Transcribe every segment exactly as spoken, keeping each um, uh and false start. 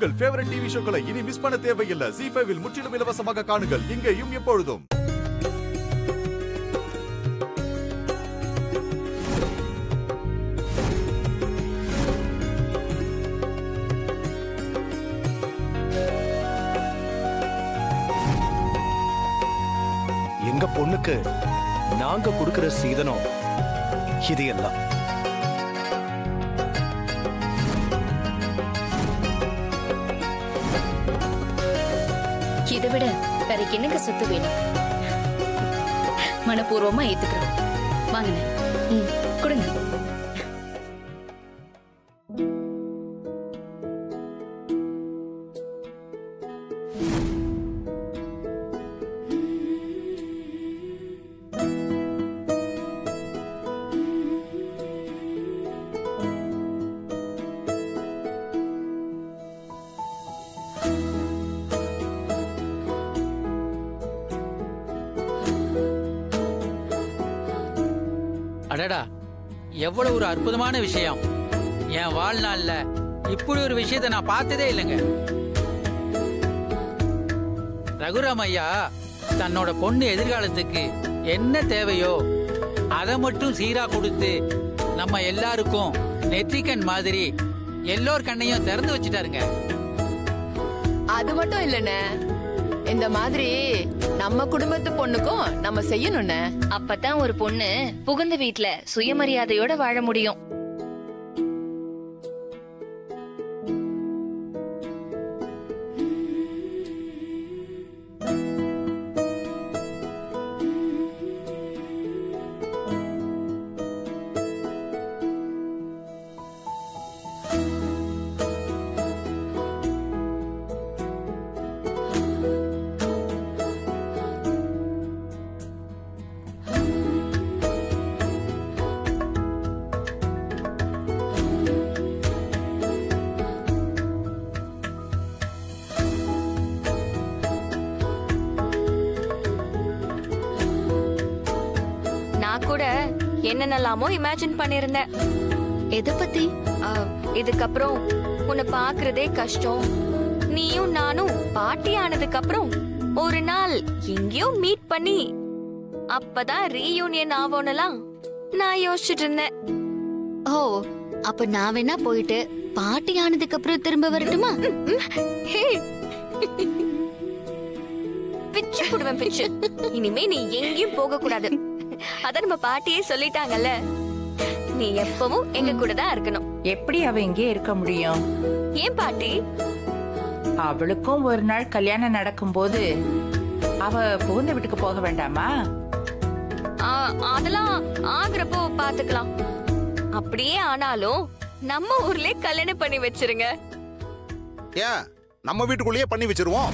உங்கள் favourite TV ஷோக்களை இனி miss பண்ண தேவையில்லை. ஜீ ஃபைவ் இல் முற்றிலும் இலவசமாக காணுங்கள். இங்கேயும் எப்பொழுதும். எங்க பொண்ணுக்கு நாங்க கொடுக்கிற சீதனம் இது எல்லாம். இதை விட வேற என்னங்க சொத்து வேணும்? மனப்பூர்வமா ஏத்துக்கிறோம். வாங்க கொடுங்க. அடடா, எவ்வளவு ஒரு அற்புதமான விஷயம். என் வாழ்நாள்ல இப்படி ஒரு விஷயத்தை நான் பார்த்ததே இல்லைங்க. ரகுராம் ஐயா தன்னோட பொண்ணு எதிர்காலத்துக்கு என்ன தேவையோ அதை மட்டும் சீரா கொடுத்து நம்ம எல்லாருக்கும் நெற்றிக்கண் மாதிரி எல்லோர் கண்ணையும் திறந்து வச்சுட்டாருங்க. அது மட்டும் இல்லண்ணே, இந்த மாதிரி நம்ம குடும்பத்து பொண்ணுக்கும் நம்ம செய்யணும்னு. அப்பதான் ஒரு பொண்ணு புகுந்த வீட்டுல சுயமரியாதையோட வாழ முடியும். கூட என்னென்னலாமோ இமேஜின் பண்ணிருந்தேன். எதை பத்தி? இதுக்கப்புறம் உன்னை பாக்குறதே கஷ்டம். நீயும் நானும் பாட்டி ஆனதுக்கு அப்புறம் ஒரு நாள் எங்கேயோ மீட் பண்ணி அப்பதான் ரீயூனியன் ஆவோம்லாம் நான் யோசிச்சுட்டு இருந்தேன். ஓ, அப்ப நான் வேணா போயிட்டு பாட்டி ஆனதுக்கு அப்புறம் திரும்ப வரட்டுமா? பிச்சு புடுவேன் பிச்சு. இனிமே நீ எங்கேயும் போக கூடாது. அத நம்ம பாட்டியே சொல்லிட்டாங்கல்ல, நீ எப்பவும் எங்க கூட தான் இருக்கணும். எப்படி அவ இங்கே இருக்க முடியும்? ஏன் பாட்டி? அவளுக்கும் ஒரு நாள் கல்யாணம் நடக்கும் போது அவ புகுந்த வீட்டுக்கு போக வேண்டாமா? அதெல்லாம் ஆகுறப்போ பாத்துக்கலாம். அப்படியே ஆனாலும் நம்ம ஊர்லயே கல்யாணம் பண்ணி வச்சிருங்க. ஏன் நம்ம வீட்டுக்குள்ளேயே பண்ணி வச்சிருவோம்.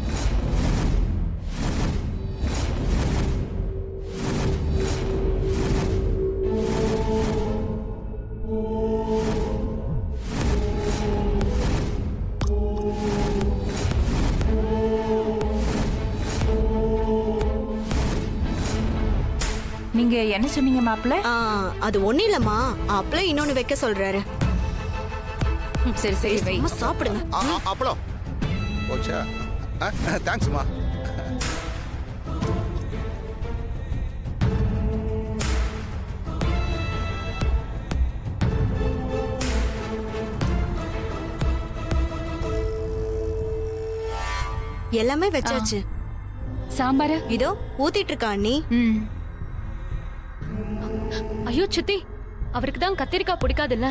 நீங்க என்ன சொன்னீங்க மாப்பிள்ள? அது ஒண்ணு இல்லம்மா, அப்பள இன்னொன்னு வைக்க சொல்றாரு. சரி சரி வை, சாப்பிடுங்க. அப்பளம் ஓச்சா, தேங்க்ஸ்மா. எல்லாமே வச்சாச்சு. சாம்பார இதோ ஊத்திட்டு இருக்கா அண்ணி. ஐயோ சித்தி, அவருக்கு தான் கத்திரிக்காய் பிடிக்காதுல்ல.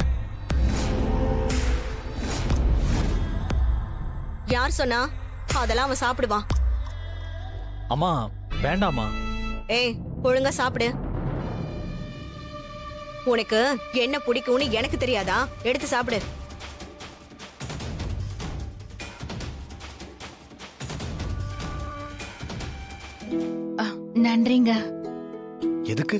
யார் சொன்னா? அதெல்லாம் அவன் சாப்பிடுவான். அம்மா வேண்டாமா. ஏய், ஒழுங்கா சாப்பிடு. உனக்கு என்ன பிடிக்கும்னு எனக்கு தெரியாதா? எடுத்து சாப்பிடு. நன்றிங்க. எதுக்கு?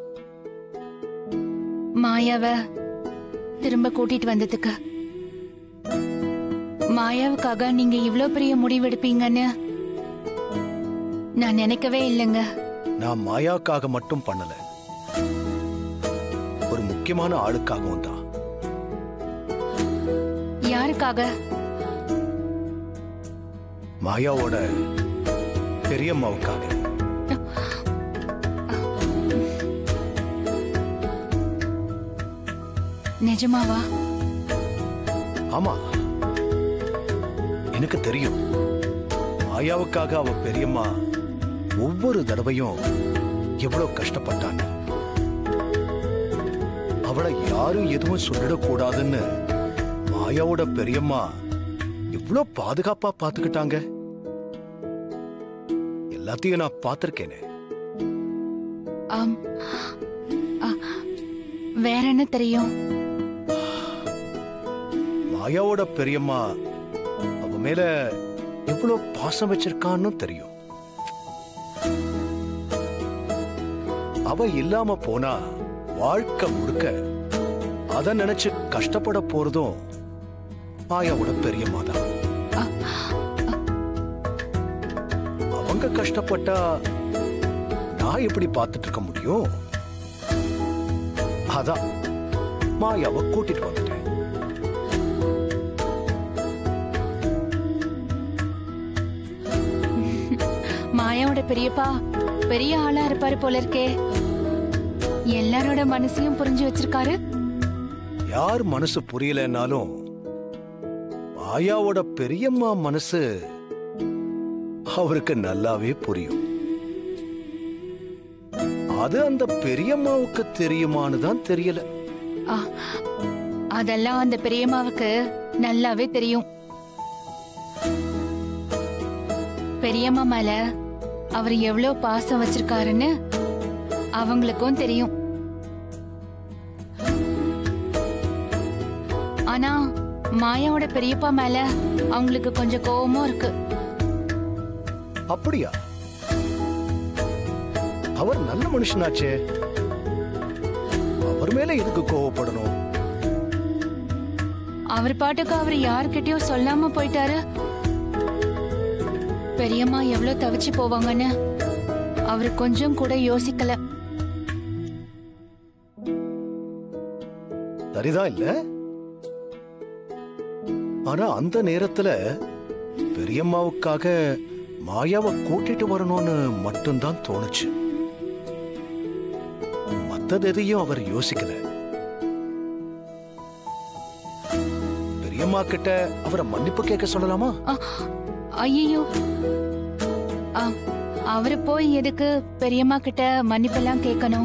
மாயாவ திரும்ப கூட்டிட்டு வந்ததுக்கு. மாயாவுக்காக நீங்க இவ்ளோ பெரிய முடிவெடுப்பீங்கன்னு நான் நினைக்கவே இல்லைங்க. நான் மாயாவுக்காக மட்டும் பண்ணல, ஒரு முக்கியமான ஆளுக்காகவும் தான். யாருக்காக? மாயாவோட பெரியம்மாவுக்காக. நிஜமாவா? ஆமா, எனக்கு தெரியும். மாயாவுக்காக அவ பெரியம்மா ஒவ்வொரு தடவையும் எவ்வளவு கஷ்டப்பட்டாங்க. அவளை யாரும் எதுவும் சொல்லிடக்கூடாதுன்னு மாயாவோட பெரியம்மா எவ்வளவு பாதுகாப்பா பாத்துக்கிட்டாங்க. எல்லாத்தையும் நான் பார்த்திருக்கேனே. ஆம். வேற என்ன தெரியும்? மாயாவோட பெரியம்மா அவ மேல எவ்வளவு பாசம் வச்சிருக்கான்னு தெரியும். அவ இல்லாம போனா வாழ்க்கை முழுக்க அத நினைச்சு கஷ்டப்பட போறதும் மாயாவோட பெரியம்மா தான். அவங்க கஷ்டப்பட்டா நான் எப்படி பார்த்துட்டு இருக்க முடியும்? அதான் மாயாவை கூட்டிட்டு வந்துட்டேன். மாயாவோட பெரியப்பா பெரிய ஆளா இருப்பாரு போல இருக்கே. எல்லாரோட மனசையும் புரிஞ்சு வச்சிருக்காரு. யார் மனசு புரியலனாலும் மாயாவோட பெரியம்மா மனசு அவருக்கு நல்லாவே புரியும். அது அந்த பெரியம்மாவுக்கு தெரியுமான்னு தான் தெரியல. அதெல்லாம் அந்த பெரியம்மாவுக்கு நல்லாவே தெரியும். பெரியம்மா மேல அவர் எவ்வளவு பாசம் வச்சிருக்காருன்னு அவங்களுக்கும் தெரியும். ஆனா மாயாவோட பெரியப்பா மேல அவங்களுக்கு கொஞ்சம் கோவமும் இருக்கு. அப்படியா? அவர் நல்ல மனுஷனாச்சே, அவர் மேல எதுக்கு கோவப்படணும்? அவர் பாட்டுக்கு அவர் யார்கிட்டயும் சொல்லாம போயிட்டாரு. பெரியம்மா எவ்வளவு தவிச்சு போவாங்கன்னு அவரு கொஞ்சம் கூட யோசிக்கல. சரிதான் இல்ல? ஆனா அந்த நேரத்துல பெரியம்மாவுக்காக மாயாவை கூட்டிட்டு வரணும்னு மட்டும்தான் தோணுச்சு. மத்தது எதையும் அவர் யோசிக்கல. பெரியம்மா கிட்ட அவரை மன்னிப்பு கேட்க சொல்லலாமா? ஐயோ, அவரு போய் எதுக்கு பெரியம்மா கிட்ட மன்னிப்பெல்லாம் கேட்கணும்?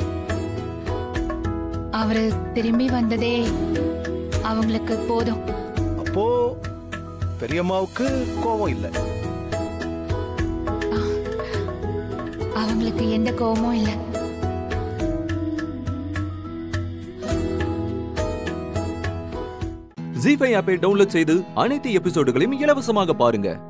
அவரு திரும்பி வந்ததே அவங்களுக்கு போதும். அப்போ பெரியம்மாவுக்கு கோபம் இல்லை. அவங்களுக்கு எந்த கோபமும் இல்லை. ஜீ ஃபைவ் ஆப்பை டவுன்லோட் செய்து அனைத்து எபிசோடுகளையும் இலவசமாக பாருங்க.